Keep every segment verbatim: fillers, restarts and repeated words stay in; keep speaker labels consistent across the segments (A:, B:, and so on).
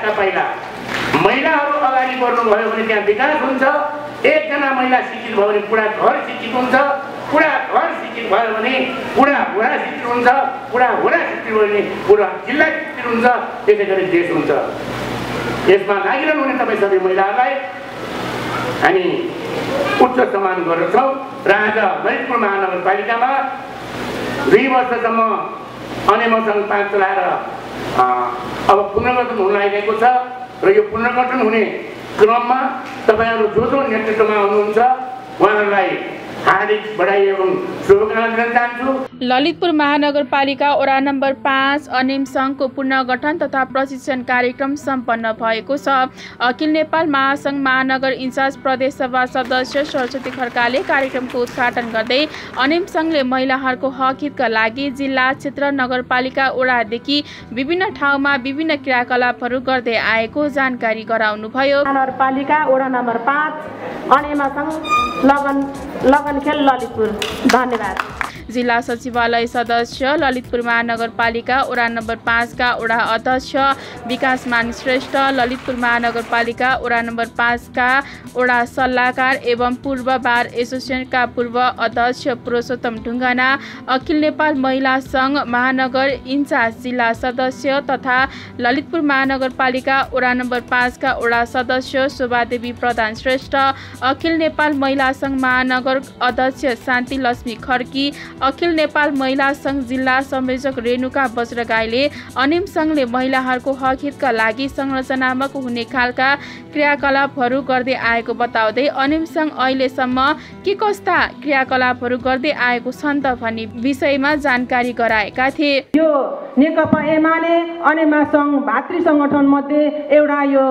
A: विकासका पहिला महिलाहरू अगाडि बढ्नुभयो भने त्यहाँ विकास हुन्छ। एकजना महिला शिक्षित भयो भने पुरा घर शिक्षित हुन्छ, पुरा घर शिक्षित भयो भने पुरा वडा शिक्षित हुन्छ, पुरा वडा शिक्षित भयो भने पुरा जिल्ला शिक्षित हुन्छ, त्यसै गरी देश हुन्छ। यसमा लागिरहनु हुने तपाईँ सबै महिलाहरूलाई हामी उच्च सम्मान गर्दछौँ र आज ललितपुर महानगरपालिकामा दुई वर्षसम्म अनेमसङ्घ पाँच चलाएर अब पुनर्गठन हुन लागिरहेको छ र यो पुनर्गठन हुने क्रममा तपाईहरु जो जो नेतृत्वमा हुनुहुन्छ उहाँहरूलाई हार्दिक बधाई एवं शुभकामना दिन चाहन्छु।
B: ललितपुर महानगरपालिका वडा नम्बर पाँच अनिम संघको पुनर्गठन तथा प्रशिक्षण कार्यक्रम सम्पन्न भएको छ। अखिल नेपाल महासंघ महानगर इन्चार्ज प्रदेश सभा सदस्य सरस्वती खड्काले कार्यक्रमको उद्घाटन गर्दै अनिम संघले महिलाहरूको हक हितका लागि जिल्ला क्षेत्र नगरपालिका वडादेखि विभिन्न ठाउँमा विभिन्न क्रियाकलापहरू गर्दै आएको जानकारी गराउनुभयो।
C: नगरपालिका वडा नम्बर पाँच अनिम संघ लगन लगनखेल ललितपुर। धन्यवाद।
B: जिल्ला सचिवालय सदस्य ललितपुर महानगरपालिका वडा नम्बर पाँच का वडा अध्यक्ष विकास मान श्रेष्ठ, ललितपुर महानगरपालिका वडा नम्बर पाँच का वडा सल्लाहकार एवं पूर्व बार एसोसिएसनका पूर्व अध्यक्ष पुरुषोत्तम ढुङ्गाना, अखिल नेपाल महिला संघ महानगर इन्चार्ज जिल्ला सदस्य तथा ललितपुर महानगरपालिका वडा नम्बर पाँच का वडा सदस्य शोभादेवी प्रधान श्रेष्ठ, अखिल नेपाल महिला संघ महानगर अध्यक्ष शान्ति लक्ष्मी खड्की, अखिल नेपाल महिला संघ जिल्ला संयोजक रेणुका बज्रगाईले अनिम संघले महिलाहरूको हक हितका लागि संरचनात्मक हुने खालका क्रियाकलापहरू गर्दै आएको बताउँदै अनिम संघ अहिलेसम्म के कस्ता क्रियाकलापहरू गर्दै आएको छन् त भन्ने विषयमा जानकारी गराएका थिए।
C: यो नेकपा एमाले अनिम संघ भातृ संगठन मध्ये एउटा यो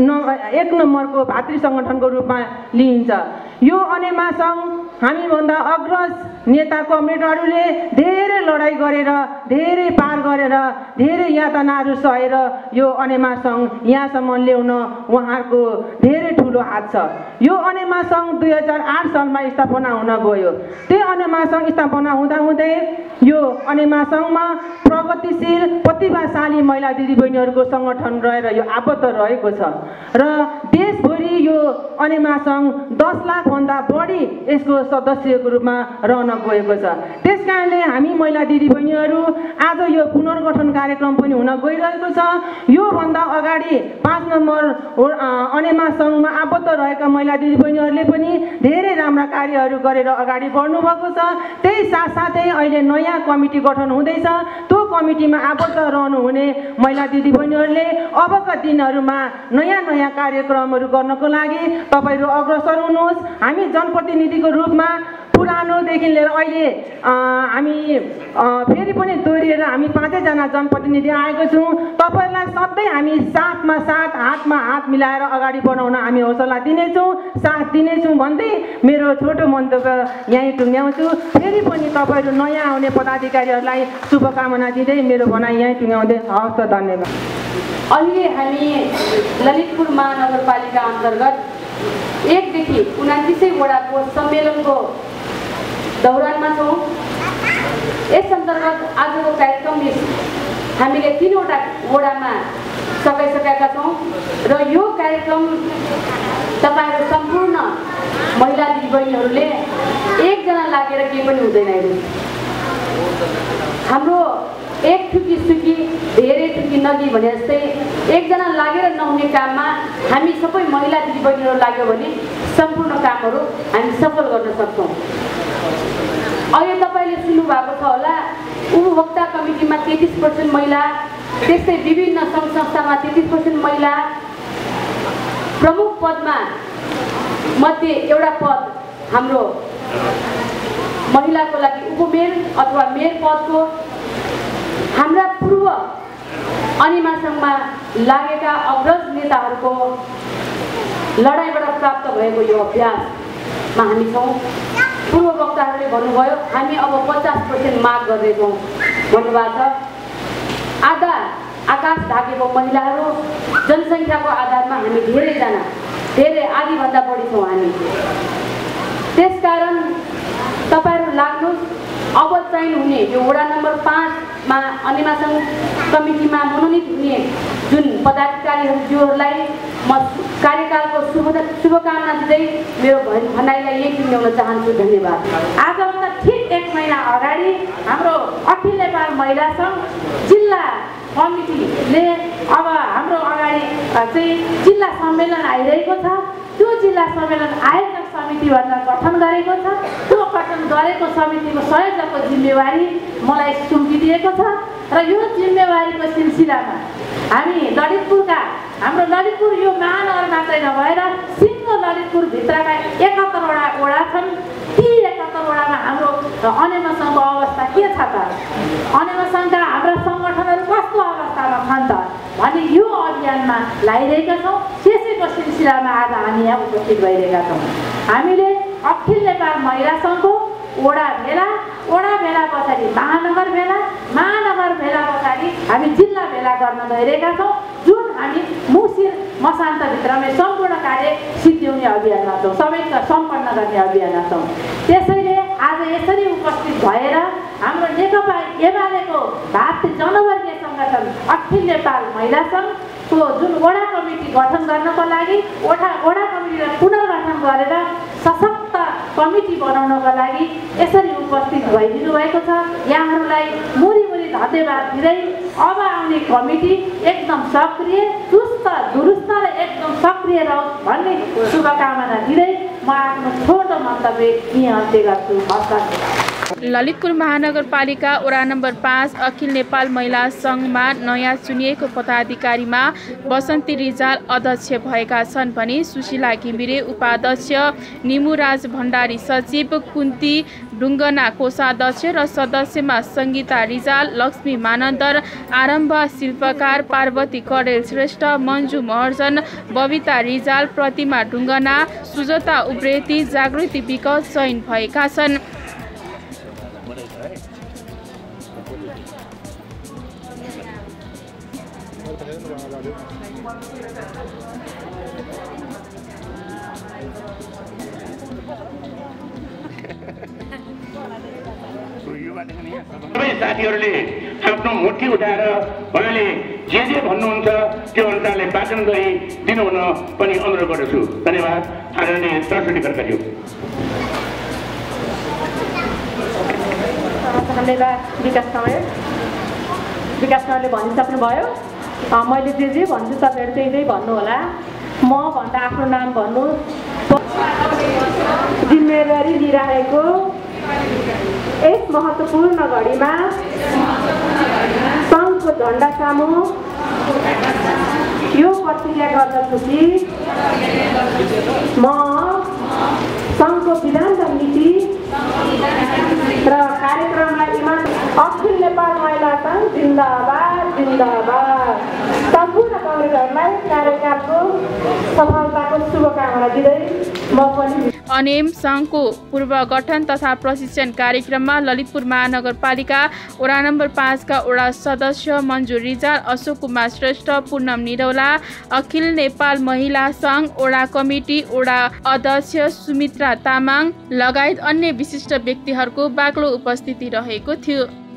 C: एक नम्बरको भातृ संगठनको रूपमा लिइन्छ। यो अनिम संघ हामीभन्दा अग्रज नेता कमरेडहरूले धेरै लडाई गरेर धेरै पार गरेर धेरै यातनाहरू सहेर यो अनिमा संघ यहाँसम्म ल्याउन उहाँहरूको धेरै ठुलो हात छ। यो अनिमा संघ दुई हजार आठ सालमा स्थापना हुन गयो। त्यो अनिमा संघ स्थापना हुँदा हुँदै यो अनिमा संघमा प्रगतिशील प्रतिभाशाली महिला दिदीबहिनीहरूको सङ्गठन रहेर यो आबद्ध रहेको छ र देशभरि यो अनिमा संघ दस लाख भन्दा बढी यसको सदस्यको रूपमा रहन गएको छ। त्यसकारणले हामी महिला दिदीबहिनीहरू आज यो पुनर्गठन कार्यक्रम पनि हुन गइरहेको छ। यो भन्दा अगाडि पाँच नम्बर अनिमा संघमा आबद्ध रहेका महिला दिदीबहिनीहरूले पनि धेरै राम्रा कार्यहरू गरेर अगाडि बढ्नु भएको छ। त्यही साथसाथै अहिले नयाँ कमिटी गठन हुँदैछ। त्यो कमिटीमा आबद्ध रहनुहुने महिला दिदीबहिनीहरूले अबका दिनहरूमा नयाँ नयाँ कार्यक्रमहरू गर्नको लागि तपाईहरु अग्रसर हुनुहोस्। हामी जनप्रतिनिधिको रूपमा पुरानोदेखि लिएर अहिले हामी फेरि पनि दोहोरिएर हामी पाँचैजना जनप्रतिनिधि आएको छौँ। तपाईहरुलाई सधैँ हामी साथमा साथ हातमा हात मिलाएर अगाडि बढाउन हामी हौसला दिनेछौँ, साथ दिनेछौँ भन्दै मेरो छोटो मन्तव्य यहीँ टुङ्ग्याउँछु। फेरि पनि तपाईहरु नयाँ आउने पदाधिकारीहरूलाई शुभकामना दिँदै मेरो भनाइ यहीँ टुङ्ग्याउँदै हवस्। धन्यवाद।
D: अहिले हामी ललितपुर महानगरपालिका अन्तर्गत एकदेखि उनातिसै वडाको सम्मेलनको दौरानमा छौँ। यस अन्तर्गत आजको कार्यक्रम हामीले तीनवटा वडामा सकाइसकेका छौँ र यो कार्यक्रम तपाईहरु सम्पूर्ण महिला दिदीबहिनीहरूले एकजना लागेर केही पनि हुँदैन। हाम्रो एक ठुकी सुकी धेरै ठुकी नदी भने जस्तै एकजना लागेर नहुने काममा हामी सबै महिला दिदीबहिनीहरू लाग्यो भने सम्पूर्ण कामहरू हामी सफल गर्न सक्छौँ। अहिले तपाईँले सुन्नु भएको छ होला उपभोक्ता कमिटीमा तेत्तिस पर्सेन्ट महिला, त्यस्तै विभिन्न सङ्घ संस्थामा तेत्तिस पर्सेन्ट महिला, प्रमुख पदमा मध्ये एउटा पद हाम्रो महिलाको लागि उपमेयर अथवा मेयर पदको, हाम्रा पूर्व अनिमा संघमा लागेका अग्रज नेताहरूको लडाइँबाट प्राप्त भएको यो अभ्यासमा हामी छौँ। पूर्व वक्ताहरूले भन्नुभयो हामी अब पचास पर्सेन्ट माग गर्दैछौँ भन्नुभएको छ। आधा आकाश ढाकेको महिलाहरू जनसङ्ख्याको आधारमा हामी धेरैजना धेरै आधीभन्दा बढी छौँ हामी। त्यसकारण तपाईँहरू लाग्नुहोस्। अब चाहिँ हुने यो वडा नम्बर पाँचमा अनिमा संघ कमिटीमा मनोनित हुने जुन पदाधिकारीहरूज्यूहरूलाई म कार्यकालको शुभ शुभकामना दिँदै मेरो भनाइलाई यही टुङ्ग्याउन चाहन्छु। धन्यवाद। आजभन्दा ठिक एक महिना अगाडि हाम्रो अखिल नेपाल महिला सङ्घ जिल्ला कमिटीले अब हाम्रो अगाडि चाहिँ जिल्ला सम्मेलन आइरहेको छ। त्यो जिल्ला सम्मेलन आयोजक समिति भनेर गठन गरेको छ। त्यो गठन गरेको समितिको संयोजकको जिम्मेवारी मलाई सुम्पिदिएको छ र यो जिम्मेवारीको सिलसिलामा हामी ललितपुरका हाम्रो ललितपुर यो महानगर मात्रै नभएर सिङ्गो ललितपुरभित्रका एकहत्तरवटा वडा छन्। ती एकहत्तर वडामा हाम्रो अनेमा सङ्घको अवस्था के छ त, अनेमा सङ्घका हाम्रा सङ्गठनहरू कस्तो अवस्थामा छन् त भन्ने यो अभियानमा लागिरहेका छौँ। त्यसैको सिलसिलामा आज हामी यहाँ उपस्थित भइरहेका छौँ। हामीले अखिल नेपाल महिला सङ्घको वडा भेला, वडा भेला पछाडि महानगर भेला, महानगर भेला पछाडि हामी जिल्ला भेला गर्न गइरहेका छौँ, जुन हामी मुसिर मसान्तभित्रमै सम्पूर्ण कार्य सिद्ध्याउने अभियानमा छौँ, सबै सम्पन्न गर्ने अभियानमा छौँ। त्यसैले आज यसरी उपस्थित भएर हाम्रो नेकपा एमालेको भारतीय जनवर्गीय सङ्गठन अखिल नेपाल महिला सङ्घको जुन वडा कमिटी गठन गर्नको लागि वडा वडा कमिटीलाई पुनर्गठन गरेर सशक्त कमिटी बनाउनको लागि यसरी उपस्थित भइदिनु भएको छ। यहाँहरूलाई मुरी मुरी धन्यवाद दिँदै अब आउने कमिटी एकदम सक्रिय, चुस्त दुरुस्त र एकदम सक्रिय रहोस् भन्ने शुभकामना दिँदै म आफ्नो छोटो मन्तव्य यहाँ अन्त्य गर्छु। हस्।
B: ललितपुर महानगरपालिका वडा नम्बर पाँच अखिल नेपाल महिला सङ्घमा नयाँ चुनिएको पदाधिकारीमा बसन्ती रिजाल अध्यक्ष भएका छन् भने सुशीला घिमिरे उपाध्यक्ष, निमुराज भण्डारी सचिव, कुन्ती ढुङ्गना कोषाध्यक्ष र सदस्यमा सङ्गीता रिजाल, लक्ष्मी मानन्दर, आरम्भ शिल्पकार, पार्वती कडेल श्रेष्ठ, मन्जु महर्जन, बबिता रिजाल, प्रतिमा ढुङ्गना, सुजता उप्रेती, जागृति विकट चयन भएका छन्।
A: सबै साथीहरूले आफ्नो मुठी उठाएर उहाँले जे जे भन्नुहुन्छ त्यो अनुसारले वाचन गरी दिनुहुन पनि अनुरोध गर्दछु। धन्यवाद। आदरणीय सरस्वती खड्काज्यू।
D: धन्यवाद विकास कँवर। विकास कँवरले भनिसक्नुभयो। मैले जे जे भन्छु तपाईँहरू त्यही त्यही भन्नुहोला। म भन्दा आफ्नो नाम भन्नु। जिम्मेवारी लिइरहेको यस महत्त्वपूर्ण घडीमा सङ्घको झन्डा सामु यो प्रतिज्ञा गर्दछु कि म सङ्घको विधान र नीति र कार्यक्रमलाई इमान अखिल नेपाल महिला सङ्घ जिन्दाबाद जिन्दाबाद। सम्पूर्ण कङ्ग्रेसहरूलाई कार्यकालको सफलताको शुभकामना दिँदै म पनि
B: अनेम सङ्घको पूर्व गठन तथा प्रशिक्षण कार्यक्रममा ललितपुर महानगरपालिका वडा नम्बर पाँचका वडा सदस्य मन्जु रिजाल, अशोक कुमार श्रेष्ठ, पूनम निरौला, अखिल नेपाल महिला सङ्घ वडा कमिटी वडा अध्यक्ष सुमित्रा तामाङ लगायत अन्य विशिष्ट व्यक्तिहरूको बाक्लो उपस्थिति रहेको थियो।